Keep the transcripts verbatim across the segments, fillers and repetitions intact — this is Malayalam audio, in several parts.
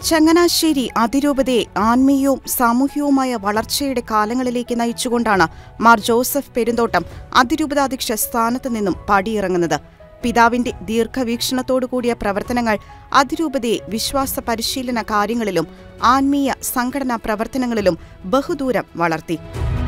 ചങ്ങനാശ്ശേരി അതിരൂപതയെ ആത്മീയവും സാമൂഹികവുമായ വളർച്ചയുടെ കാലങ്ങളിലേക്ക് നയിച്ചുകൊണ്ടാണ് മാർ ജോസഫ് പെരുന്തോട്ടം അതിരൂപതാധ്യക്ഷ സ്ഥാനത്ത് നിന്നും പടിയിറങ്ങുന്നത്. പിതാവിന്റെ ദീർഘവീക്ഷണത്തോടുകൂടിയ പ്രവർത്തനങ്ങൾ അതിരൂപതയെ വിശ്വാസ പരിശീലന കാര്യങ്ങളിലും ആത്മീയ സംഘടനാ പ്രവർത്തനങ്ങളിലും ബഹുദൂരം വളർത്തി.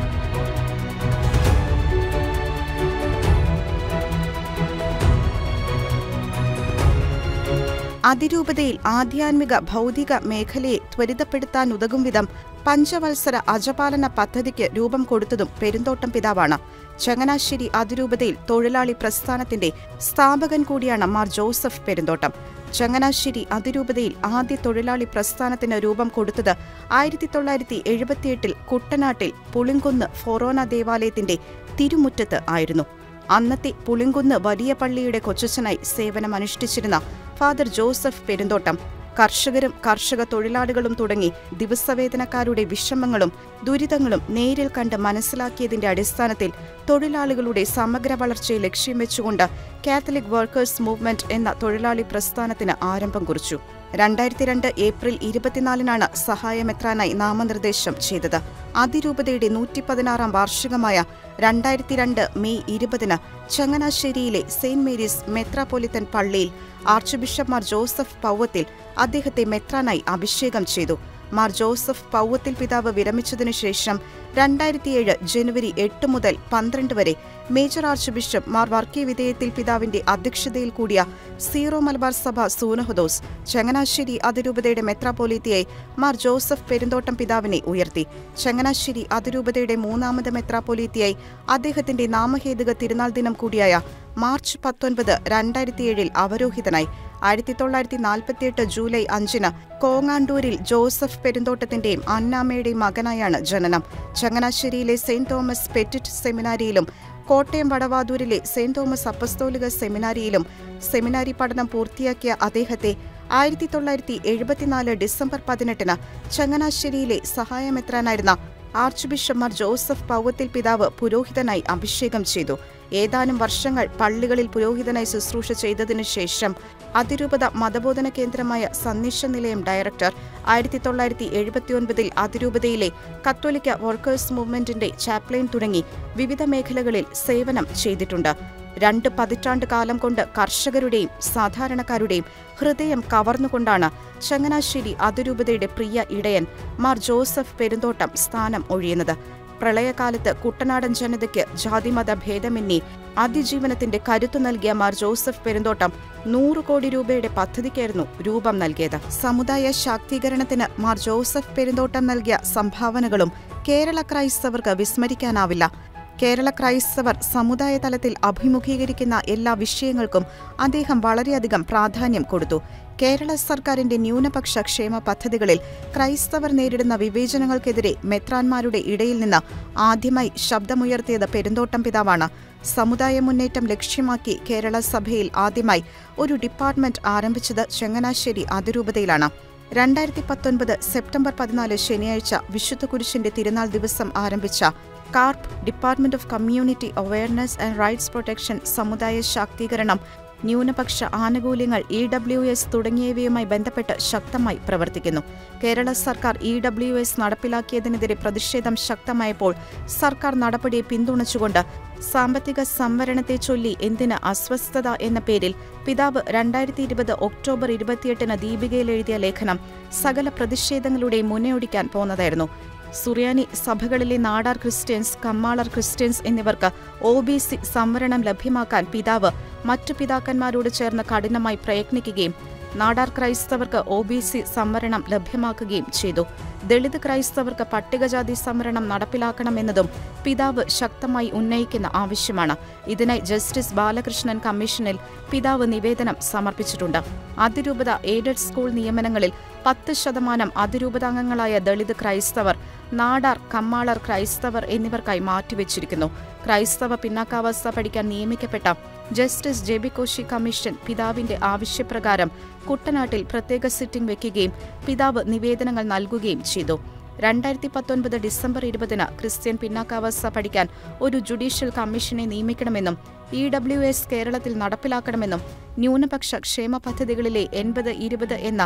അതിരൂപതയിൽ ആധ്യാത്മിക ഭൗതിക മേഖലയെ ത്വരിതപ്പെടുത്താനുതകും വിധം പഞ്ചവത്സര അജപാലന പദ്ധതിക്ക് രൂപം കൊടുത്തതും പെരുന്തോട്ടം പിതാവാണ്. ചങ്ങനാശ്ശേരി അതിരൂപതയിൽ തൊഴിലാളി പ്രസ്ഥാനത്തിന്റെ സ്ഥാപകൻ കൂടിയാണ് മാർ ജോസഫ് പെരുന്തോട്ടം. ചങ്ങനാശ്ശേരി അതിരൂപതയിൽ ആദ്യ തൊഴിലാളി പ്രസ്ഥാനത്തിന് രൂപം കൊടുത്തത് ആയിരത്തി തൊള്ളായിരത്തി എഴുപത്തിയെട്ടിൽ കുട്ടനാട്ടിൽ പുളിങ്കുന്ന് ഫൊറോന ദേവാലയത്തിന്റെ തിരുമുറ്റത്ത് ആയിരുന്നു. അന്നത്തെ പുളിങ്കുന്ന് വലിയ പള്ളിയുടെ കൊച്ചച്ഛനായി സേവനമനുഷ്ഠിച്ചിരുന്ന ഫാദർ ജോസഫ് പെരുന്തോട്ടം കർഷകരും കർഷക തൊഴിലാളികളും തുടങ്ങി ദിവസവേതനക്കാരുടെ വിഷമങ്ങളും ദുരിതങ്ങളും നേരിൽ കണ്ട് മനസ്സിലാക്കിയതിന്റെ അടിസ്ഥാനത്തിൽ തൊഴിലാളികളുടെ സമഗ്ര വളർച്ചയെ ലക്ഷ്യം വെച്ചുകൊണ്ട് കാത്തലിക് വർക്കേഴ്സ് മൂവ്മെന്റ് എന്ന തൊഴിലാളി പ്രസ്ഥാനത്തിന് ആരംഭം കുറിച്ചു. രണ്ടായിരത്തി രണ്ട് ഏപ്രിൽ ഇരുപത്തിനാലിനാണ് സഹായമെത്രാനായി നാമനിർദ്ദേശം ചെയ്തത്. അതിരൂപതയുടെ നൂറ്റി പതിനാറാം വാർഷികമായ രണ്ടായിരത്തി രണ്ട് മെയ് ഇരുപതിന് ചങ്ങനാശ്ശേരിയിലെ സെയിന്റ് മേരീസ് മെത്രാപ്പൊലിത്തൻ പള്ളിയിൽ archbishop Mar Joseph Powathil അദ്ദേഹത്തെ മെത്രാനായി അഭിഷേകം ചെയ്തു. മാർ ജോസഫ് പൗവത്തിൽ പിതാവ് വിരമിച്ചതിനു ശേഷം രണ്ടായിരത്തിയേഴ് ജനുവരി എട്ട് മുതൽ പന്ത്രണ്ട് വരെ major archbishop Mar Varkey Vithayathil പിതാവിന്റെ അധ്യക്ഷതയിൽ കൂടിയ സീറോ മലബാർ സഭ സൂനഹദോസ് ചങ്ങനാശ്ശേരി അതിരൂപതയുടെ മെത്രാപ്പൊലീത്തയായി മാർ ജോസഫ് പെരുന്തോട്ടം പിതാവിനെ ഉയർത്തി. ചങ്ങനാശ്ശേരി അതിരൂപതയുടെ മൂന്നാമത് മെത്രാപ്പൊലീത്തയായി അദ്ദേഹത്തിന്റെ നാമഹേതുക തിരുനാൾ ദിനം കൂടിയായ മാർച്ച് പത്തൊൻപത് രണ്ടായിരത്തിയേഴിൽ അവരോഹിതനായി. ആയിരത്തി തൊള്ളായിരത്തി നാൽപ്പത്തിയെട്ട് ജൂലൈ അഞ്ചിന് കോങ്ങാണ്ടൂരിൽ ജോസഫ് പെരുന്തോട്ടത്തിന്റെയും അന്നാമ്മയുടെയും മകനായാണ് ജനനം. ചങ്ങനാശ്ശേരിയിലെ സെയിന്റ് തോമസ് പെറ്റിറ്റ് സെമിനാരിയിലും കോട്ടയം വടവാതൂരിലെ സെയിന്റ് തോമസ് അപ്പസ്തോലിക സെമിനാരിയിലും സെമിനാരി പഠനം പൂർത്തിയാക്കിയ അദ്ദേഹത്തെ ആയിരത്തി തൊള്ളായിരത്തി എഴുപത്തിനാല് ഡിസംബർ പതിനെട്ടിന് ചങ്ങനാശ്ശേരിയിലെ സഹായമെത്രാനായിരുന്ന archbishop Mar Joseph Powathil പിതാവ് പുരോഹിതനായി അഭിഷേകം ചെയ്തു. ഏതാനും വർഷങ്ങൾ പള്ളികളിൽ പുരോഹിതനായി ശുശ്രൂഷ ചെയ്തതിനു ശേഷം അതിരൂപത മതബോധന കേന്ദ്രമായ സന്ദേശ നിലയം ഡയറക്ടർ, ആയിരത്തി തൊള്ളായിരത്തി എഴുപത്തിയൊൻപതിൽ അതിരൂപതയിലെ കത്തോലിക്ക വർക്കേഴ്സ് മൂവ്മെന്റിന്റെ ചാപ്ലൈൻ തുടങ്ങി വിവിധ മേഖലകളിൽ സേവനം ചെയ്തിട്ടുണ്ട്. രണ്ട് പതിറ്റാണ്ട് കാലം കൊണ്ട് കർഷകരുടെയും സാധാരണക്കാരുടെയും ഹൃദയം കവർന്നുകൊണ്ടാണ് ചങ്ങനാശ്ശേരി അതിരൂപതയുടെ പ്രിയ ഇടയൻ മാർ ജോസഫ് പെരുന്തോട്ടം സ്ഥാനം ഒഴിയുന്നത്. പ്രളയകാലത്ത് കുട്ടനാടൻ ജനതയ്ക്ക് ജാതിമത ഭേദമെന്നീ അതിജീവനത്തിന്റെ കരുത്തു നൽകിയ മാർ ജോസഫ് പെരുന്തോട്ടം നൂറ് കോടി രൂപയുടെ പദ്ധതിക്കായിരുന്നു രൂപം നൽകിയത്. സമുദായ ശാക്തീകരണത്തിന് മാർ ജോസഫ് പെരുന്തോട്ടം നൽകിയ സംഭാവനകളും കേരള ക്രൈസ്തവർക്ക് വിസ്മരിക്കാനാവില്ല. കേരള ക്രൈസ്തവർ സമുദായ തലത്തിൽ അഭിമുഖീകരിക്കുന്ന എല്ലാ വിഷയങ്ങൾക്കും അദ്ദേഹം വളരെയധികം പ്രാധാന്യം കൊടുത്തു. കേരള സർക്കാരിന്റെ ന്യൂനപക്ഷ ക്ഷേമ പദ്ധതികളിൽ ക്രൈസ്തവർ നേരിടുന്ന വിവേചനങ്ങൾക്കെതിരെ മെത്രാന്മാരുടെ ഇടയിൽ നിന്ന് ആദ്യമായി ശബ്ദമുയർത്തിയത് പെരുന്തോട്ടം പിതാവാണ്. സമുദായ മുന്നേറ്റം ലക്ഷ്യമാക്കി കേരള സഭയിൽ ആദ്യമായി ഒരു ഡിപ്പാർട്ട്മെന്റ് ആരംഭിച്ചത് ചങ്ങനാശ്ശേരി അതിരൂപതയിലാണ്. രണ്ടായിരത്തി പത്തൊൻപത് സെപ്റ്റംബർ പതിനാല് ശനിയാഴ്ച വിശുദ്ധ കുരിശിന്റെ തിരുനാൾ ദിവസം ആരംഭിച്ച CARP department of community awareness and rights protection, സമുദായ ശാക്തീകരണം, ന്യൂനപക്ഷ ആനുകൂല്യങ്ങൾ, ഇ ഡബ്ല്യു എസ് തുടങ്ങിയവയുമായി ബന്ധപ്പെട്ട് ശക്തമായി പ്രവർത്തിക്കുന്നു. കേരള സർക്കാർ ഇ ഡബ്ല്യു എസ് നടപ്പിലാക്കിയതിനെതിരെ പ്രതിഷേധം ശക്തമായപ്പോൾ സർക്കാർ നടപടിയെ പിന്തുണച്ചുകൊണ്ട് സാമ്പത്തിക സംവരണത്തെ ചൊല്ലി എന്തിന് അസ്വസ്ഥത എന്ന പേരിൽ പിതാവ് രണ്ടായിരത്തി ഇരുപത് ഒക്ടോബർ ഇരുപത്തിയെട്ടിന് ദീപികയിൽ എഴുതിയ ലേഖനം സകല പ്രതിഷേധങ്ങളുടെയും മുന്നോടിക്കാൻ പോന്നതായിരുന്നു. സുറിയാനി സഭകളിലെ നാടാർ ക്രിസ്ത്യൻസ്, കമ്മാളർ ക്രിസ്ത്യൻസ് എന്നിവർക്ക് ഒ ബി സി സംവരണം ലഭ്യമാക്കാൻ പിതാവ് മറ്റു പിതാക്കന്മാരോട് ചേർന്ന് കഠിനമായി പ്രയത്നിക്കുകയും നാടാർ ക്രൈസ്തവർക്ക് ഒ ബി സി സംവരണം ലഭ്യമാക്കുകയും ചെയ്തു. ദളിത് ക്രൈസ്തവർക്ക് പട്ടികജാതി സംവരണം നടപ്പിലാക്കണമെന്നതും പിതാവ് ശക്തമായി ഉന്നയിക്കുന്ന ആവശ്യമാണ്. ഇതിനായി ജസ്റ്റിസ് ബാലകൃഷ്ണൻ കമ്മീഷനിൽ പിതാവ് നിവേദനം സമർപ്പിച്ചിട്ടുണ്ട്. അതിരൂപത എയ്ഡഡ് സ്കൂൾ നിയമനങ്ങളിൽ പത്ത് ശതമാനം അതിരൂപതാംഗങ്ങളായ ദളിത് ക്രൈസ്തവർ, നാടാർ, കമ്മാളർ ക്രൈസ്തവർ എന്നിവർക്കായി മാറ്റിവെച്ചിരിക്കുന്നു. ക്രൈസ്തവ പിന്നാക്കാവസ്ഥ പഠിക്കാൻ നിയമിക്കപ്പെട്ട justice J B Koshy commission പിതാവിന്റെ ആവശ്യപ്രകാരം കുട്ടനാട്ടിൽ പ്രത്യേക സിറ്റിംഗ് വയ്ക്കുകയും പിതാവ് നിവേദനങ്ങൾ നൽകുകയും ചെയ്തു. രണ്ടായിരത്തി പത്തൊൻപത് ഡിസംബർ ഇരുപതിന് ക്രിസ്ത്യൻ പിന്നാക്കാവസ്ഥ പഠിക്കാൻ ഒരു ജുഡീഷ്യൽ കമ്മീഷനെ നിയമിക്കണമെന്നും ഇ ഡബ്ല്യു എസ് കേരളത്തിൽ നടപ്പിലാക്കണമെന്നും ന്യൂനപക്ഷ ക്ഷേമ പദ്ധതികളിലെ എൺപത് ഇരുപത് എന്ന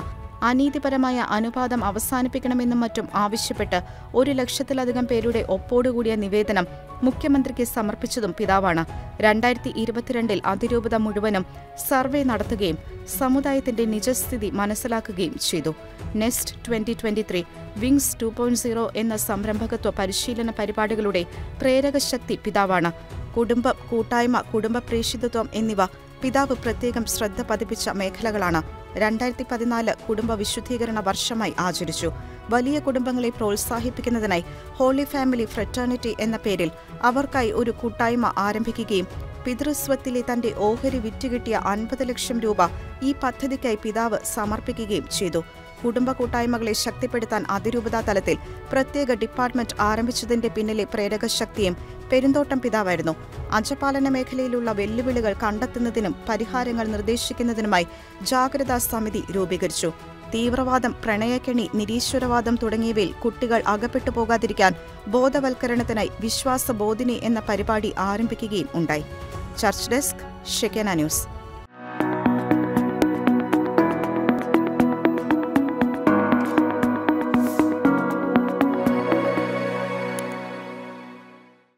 അനീതിപരമായ അനുപാതം അവസാനിപ്പിക്കണമെന്നും മറ്റും ആവശ്യപ്പെട്ട് ഒരു ലക്ഷത്തിലധികം പേരുടെ ഒപ്പോടുകൂടിയ നിവേദനം മുഖ്യമന്ത്രിക്ക് സമർപ്പിച്ചതും പിതാവാണ്. രണ്ടായിരത്തി ഇരുപത്തിരണ്ടിൽ അതിരൂപത മുഴുവനും സർവേ നടത്തുകയും സമുദായത്തിന്റെ നിജസ്ഥിതി മനസ്സിലാക്കുകയും ചെയ്തു. NEST twenty twenty three wings two point zero എന്ന സംരംഭകത്വ പരിശീലന പരിപാടികളുടെ പ്രേരകശക്തി പിതാവാണ്. കുടുംബം, കൂട്ടായ്മ, കുടുംബ പ്രേഷിതത്വം എന്നിവ പിതാവ് പ്രത്യേകം ശ്രദ്ധ പതിപ്പിച്ച മേഖലകളാണ്. രണ്ടായിരത്തി പതിനാല് കുടുംബ വിശുദ്ധീകരണ വർഷമായി ആചരിച്ചു. വലിയ കുടുംബങ്ങളെ പ്രോത്സാഹിപ്പിക്കുന്നതിനായി ഹോളി ഫാമിലി ഫ്രറ്റേണിറ്റി എന്ന പേരിൽ അവർക്കായി ഒരു കൂട്ടായ്മ ആരംഭിക്കുകയും പിതൃസ്വത്തിലെ തന്റെ ഓഹരി വിറ്റുകിട്ടിയ അൻപത് ലക്ഷം രൂപ ഈ പദ്ധതിക്കായി പിതാവ് സമർപ്പിക്കുകയും ചെയ്തു. കുടുംബ കൂട്ടായ്മകളെ ശക്തിപ്പെടുത്താൻ അതിരൂപതാ തലത്തിൽ പ്രത്യേക ഡിപ്പാർട്ട്മെന്റ് ആരംഭിച്ചതിന്റെ പിന്നിലെ പ്രേരകശക്തിയും പെരുന്തോട്ടം പിതാവായിരുന്നു. അജപാലന മേഖലയിലുള്ള വെല്ലുവിളികൾ കണ്ടെത്തുന്നതിനും പരിഹാരങ്ങൾ നിർദ്ദേശിക്കുന്നതിനുമായി ജാഗ്രതാ സമിതി രൂപീകരിച്ചു. തീവ്രവാദം, പ്രണയക്കെണി, നിരീശ്വരവാദം തുടങ്ങിയവയിൽ കുട്ടികൾ അകപ്പെട്ടു പോകാതിരിക്കാൻ ബോധവൽക്കരണത്തിനായി വിശ്വാസബോധിനി എന്ന പരിപാടി ആരംഭിക്കുകയും ഉണ്ടായി. Church desk, Shekinah news.